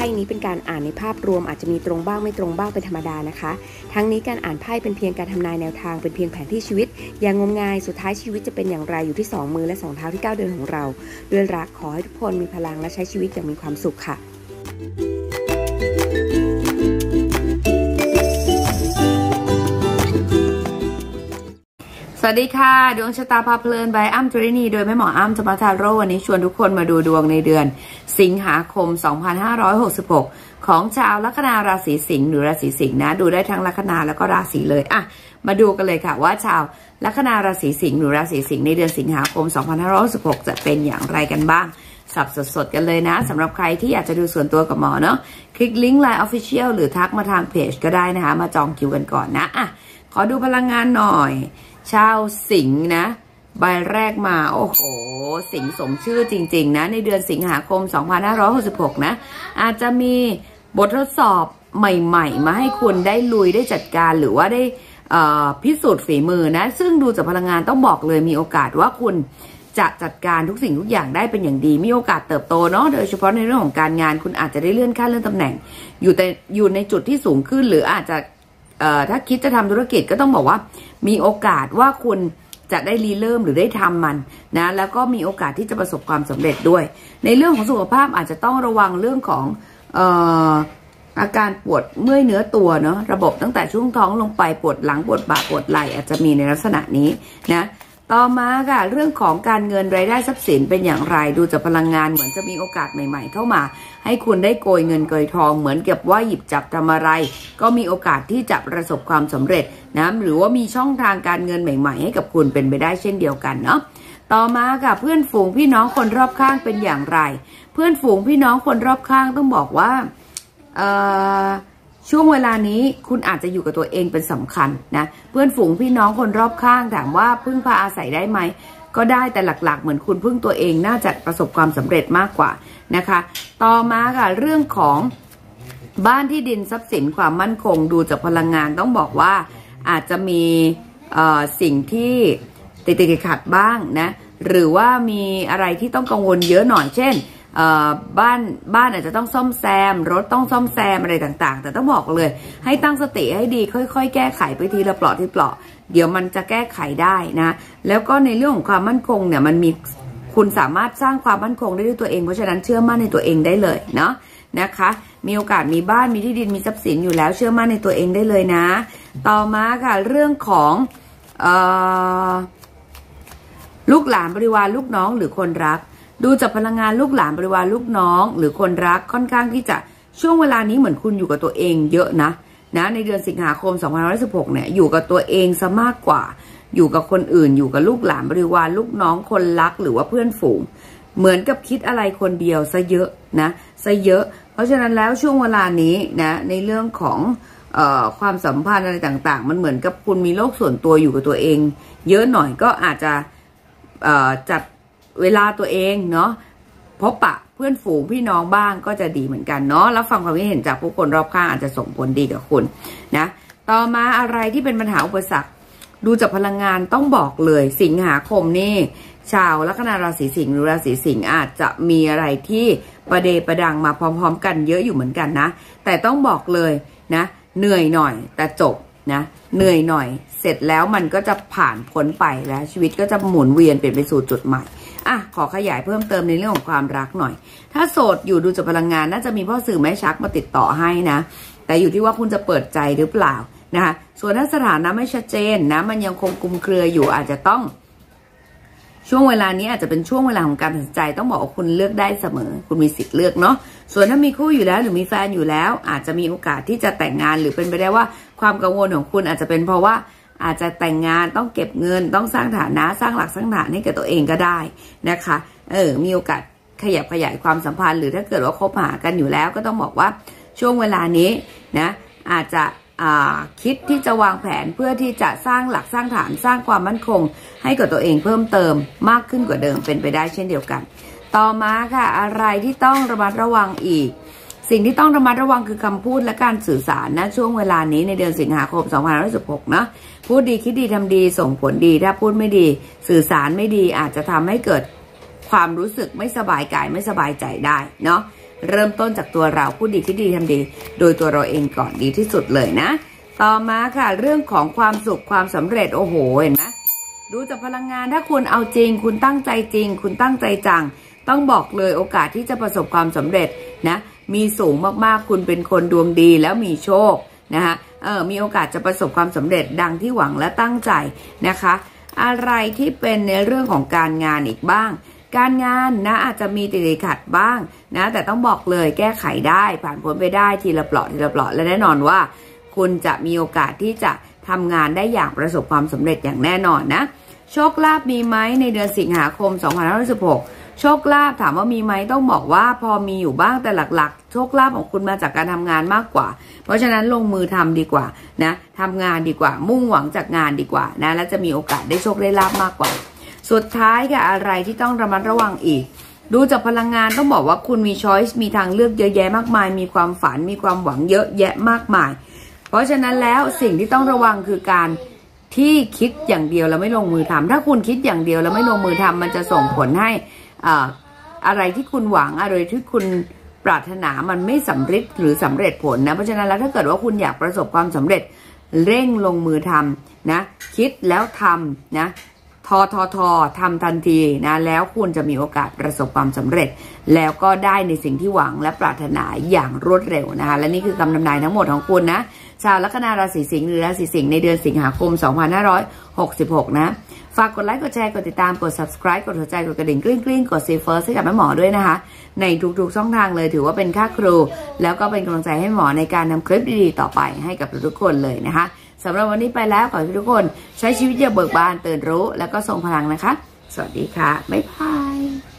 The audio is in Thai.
พ่นี้เป็นการอ่านในภาพรวมอาจจะมีตรงบ้างไม่ตรงบ้างเป็นธรรมดานะคะทั้งนี้การอ่านไพ่เป็นเพียงการทำนายแนวทางเป็นเพียงแผนที่ชีวิตอย่างงมงายสุดท้ายชีวิตจะเป็นอย่างไรอยู่ที่2มือและ2เท้าที่9เดือนของเราด้วยรักขอให้ทุกคนมีพลังและใช้ชีวิตอย่างมีความสุขค่ะสวัสดีค่ะดวงชะตาพาเพลิน by อ้ำ จรินีโดยแม่หมออ้ำจะมาทาโร่วันนี้ชวนทุกคนมาดูดวงในเดือนสิงหาคม2566ของชาวลัคนาราศีสิงห์หรือราศีสิงห์นะดูได้ทั้งลัคนาแล้วก็ราศีเลยอ่ะมาดูกันเลยค่ะว่าชาวลัคนาราศีสิงห์หรือราศีสิงห์ในเดือนสิงหาคม2566จะเป็นอย่างไรกันบ้างสับสดๆกันเลยนะสำหรับใครที่อยากจะดูส่วนตัวกับหมอเนาะคลิกลิงก์ LINE Official หรือทักมาทางเพจก็ได้นะคะมาจองคิวกันก่อนนะอ่ะขอดูพลังงานหน่อยชาวสิงห์นะใบแรกมาโอ้โหสิงห์สมชื่อจริงๆนะในเดือนสิงหาคม2566นะอาจจะมีบททดสอบใหม่ๆมาให้คุณได้ลุยได้จัดการหรือว่าได้พิสูจน์ฝีมือนะซึ่งดูจากพลังงานต้องบอกเลยมีโอกาสว่าคุณจะจัดการทุกสิ่งทุกอย่างได้เป็นอย่างดีมีโอกาสเติบโตเนาะโดยเฉพาะในเรื่องของการงานคุณอาจจะได้เลื่อนขั้นเลื่อนตำแหน่งอยู่ในจุดที่สูงขึ้นหรืออาจจะถ้าคิดจะทำธุรกิจก็ต้องบอกว่ามีโอกาสว่าคุณจะได้รีเริ่มหรือได้ทำมันนะแล้วก็มีโอกาสที่จะประสบความสำเร็จด้วยในเรื่องของสุขภาพอาจจะต้องระวังเรื่องของอาการปวดเมื่อยเนื้อตัวเนาะระบบตั้งแต่ช่วงท้องลงไปปวดหลังปวดบ่าปวดไหล่อาจจะมีในลักษณะนี้นะต่อมาค่ะเรื่องของการเงินรายได้ทรัพย์สินเป็นอย่างไรดูจากพลังงานเหมือนจะมีโอกาสใหม่ๆเข้ามาให้คุณได้โกยเงินโกยทองเหมือนกับว่าหยิบจับทำอะไรก็มีโอกาสที่จะประสบความสำเร็จนะหรือว่ามีช่องทางการเงินใหม่ๆให้กับคุณเป็นไปได้เช่นเดียวกันเนาะต่อมาค่ะเพื่อนฝูงพี่น้องคนรอบข้างเป็นอย่างไรเพื่อนฝูงพี่น้องคนรอบข้างต้องบอกว่าช่วงเวลานี้คุณอาจจะอยู่กับตัวเองเป็นสำคัญนะเพื่อนฝูงพี่น้องคนรอบข้างถามว่าพึ่งพาอาศัยได้ไหมก็ได้แต่หลักๆเหมือนคุณพึ่งตัวเองน่าจะประสบความสำเร็จมากกว่านะคะต่อมาค่ะเรื่องของบ้านที่ดินทรัพย์สินความมั่นคงดูจากพลังงานต้องบอกว่าอาจจะมีสิ่งที่ติดขัดบ้างนะหรือว่ามีอะไรที่ต้องกังวลเยอะหน่อยเช่นบ้านอาจจะต้องซ่อมแซมรถต้องซ่อมแซมอะไรต่างๆแต่ต้องบอกเลยให้ตั้งสติให้ดีค่อยๆแก้ไขไปทีละเปลาะทีเปลาะเดี๋ยวมันจะแก้ไขได้นะแล้วก็ในเรื่องของความมั่นคงเนี่ยมันมีคุณสามารถสร้างความมั่นคงได้ด้วยตัวเองเพราะฉะนั้นเชื่อมั่นในตัวเองได้เลยเนาะนะคะมีโอกาสมีบ้านมีที่ดินมีทรัพย์สินอยู่แล้วเชื่อมั่นในตัวเองได้เลยนะต่อมาค่ะเรื่องของลูกหลานบริวารลูกน้องหรือคนรักดูจากพลังงานลูกหลานบริวารลูกน้องหรือคนรักค่อนข้างที่จะช่วงเวลานี้เหมือนคุณอยู่กับตัวเองเยอะนะในเดือนสิงหาคม2516เนี่ยอยู่กับตัวเองซะมากกว่าอยู่กับคนอื่นอยู่กับลูกหลานบริวารลูกน้องคนรักหรือว่าเพื่อนฝูงเหมือนกับคิดอะไรคนเดียวซะเยอะนะซะเยอะเพราะฉะนั้นแล้วช่วงเวลานี้นะในเรื่องของความสัมพันธ์อะไรต่างๆมันเหมือนกับคุณมีโลกส่วนตัวอยู่กับตัวเองเยอะหน่อยก็อาจจะจัดเวลาตัวเองเนาะพบปะเพื่อนฝูงพี่น้องบ้างก็จะดีเหมือนกันเนาะแล้วฟังความคิดเห็นจากผู้คนรอบข้างอาจจะส่งผลดีกับคุณนะต่อมาอะไรที่เป็นปัญหาอุปสรรคดูจากพลังงานต้องบอกเลยสิงหาคมนี่ชาวลัคนาราศีสิงห์หรือราศีสิงห์อาจจะมีอะไรที่ประเดประดังมาพร้อมๆกันเยอะอยู่เหมือนกันนะแต่ต้องบอกเลยนะเหนื่อยหน่อยแต่จบนะเหนื่อยหน่อยเสร็จแล้วมันก็จะผ่านพ้นไปแล้วชีวิตก็จะหมุนเวียนเปลี่ยนไปสู่จุดใหม่อ่ะขอขยายเพิ่มเติมในเรื่องของความรักหน่อยถ้าโสดอยู่ดูจากพลังงานน่าจะมีพ่อสื่อแม่ชักมาติดต่อให้นะแต่อยู่ที่ว่าคุณจะเปิดใจหรือเปล่านะคะส่วนถ้าสถานะไม่ชัดเจนนะมันยังคงคลุมเครืออยู่อาจจะต้องช่วงเวลานี้อาจจะเป็นช่วงเวลาของการตัดสินใจต้องบอกว่าคุณเลือกได้เสมอคุณมีสิทธิ์เลือกเนาะส่วนถ้ามีคู่อยู่แล้วหรือมีแฟนอยู่แล้วอาจจะมีโอกาสที่จะแต่งงานหรือเป็นไปได้ว่าความกังวลของคุณอาจจะเป็นเพราะว่าอาจจะแต่งงานต้องเก็บเงินต้องสร้างฐานะสร้างหลักสร้างฐานให้กับตัวเองก็ได้นะคะมีโอกาสขยับขยายความสัมพันธ์หรือถ้าเกิดว่าคบหากันอยู่แล้วก็ต้องบอกว่าช่วงเวลานี้นะอาจจะคิดที่จะวางแผนเพื่อที่จะสร้างหลักสร้างฐานสร้างความมั่นคงให้กับตัวเองเพิ่มเติมมากขึ้นกว่าเดิมเป็นไปได้เช่นเดียวกันต่อมาค่ะอะไรที่ต้องระมัดระวังอีกสิ่งที่ต้องระมัดระวังคือคำพูดและการสื่อสารนะช่วงเวลานี้ในเดือนสิงหาคม2516นะพูดดีคิดดีทำดีส่งผลดีถ้าพูดไม่ดีสื่อสารไม่ดีอาจจะทำให้เกิดความรู้สึกไม่สบายกายไม่สบายใจได้เนาะเริ่มต้นจากตัวเราพูดดีคิดดีทำดีโดยตัวเราเองก่อนดีที่สุดเลยนะต่อมาค่ะเรื่องของความสุขความสำเร็จโอ้โหเห็นไหมดูจากพลังงานถ้าคุณเอาจริงคุณตั้งใจจริงคุณตั้งใจจังต้องบอกเลยโอกาสที่จะประสบความสำเร็จนะมีสูงมากๆคุณเป็นคนดวงดีแล้วมีโชคนะคะมีโอกาสจะประสบความสำเร็จดังที่หวังและตั้งใจนะคะอะไรที่เป็นในเรื่องของการงานอีกบ้างการงานนะอาจจะมีติดขัดบ้างนะแต่ต้องบอกเลยแก้ไขได้ผ่านพ้นไปได้ทีละเปลาะทีละเปลาะและแน่นอนว่าคุณจะมีโอกาสที่จะทำงานได้อย่างประสบความสำเร็จอย่างแน่นอนนะโชคลาภมีไหมในเดือนสิงหาคม2516โชคลาภถามว่ามีไหมต้องบอกว่าพอมีอยู่บ้างแต่หลักๆโชคลาภของคุณมาจากการทำงานมากกว่าเพราะฉะนั้นลงมือทำดีกว่านะทำงานดีกว่ามุ่งหวังจากงานดีกว่านะและจะมีโอกาสได้โชคได้ลาภมากกว่าสุดท้ายค่ะอะไรที่ต้องระมัดระวังอีกดูจากพลังงานต้องบอกว่าคุณมีช้อยส์มีทางเลือกเยอะแยะมากมายมีความฝันมีความหวังเยอะแยะมากมายเพราะฉะนั้นแล้วสิ่งที่ต้องระวังคือการที่คิดอย่างเดียวแล้วไม่ลงมือทำถ้าคุณคิดอย่างเดียวแล้วไม่ลงมือทำมันจะส่งผลให้อะไรที่คุณหวังอะไรที่คุณปรารถนามันไม่สำเร็จหรือสำเร็จผลนะเพราะฉะนั้นแล้วถ้าเกิดว่าคุณอยากประสบความสำเร็จเร่งลงมือทำนะคิดแล้วทำนะททำทันทีนะแล้วคุณจะมีโอกาสประสบความสำเร็จแล้วก็ได้ในสิ่งที่หวังและปรารถนาอย่างรวดเร็วนะคะและนี่คือคำทำนายทั้งหมดของคุณนะชาวลัคนาราศีสิงห์หรือราศีสิงห์ในเดือนสิงหาคม2566นะฝากกดไลค์กดแชร์กดติดตามกด subscribe กดหัวใจกดกระดิ่งกริ๊งกด See First ให้กับแม่หมอด้วยนะคะในทุกๆช่องทางเลยถือว่าเป็นค่าครูแล้วก็เป็นกำลังใจให้หมอในการนำคลิปดีๆต่อไปให้กับทุกคนเลยนะคะสำหรับวันนี้ไปแล้วขอให้ทุกคนใช้ชีวิตอย่างเบิกบานตื่นรู้แล้วก็ทรงพลังนะคะสวัสดีค่ะบ๊ายบาย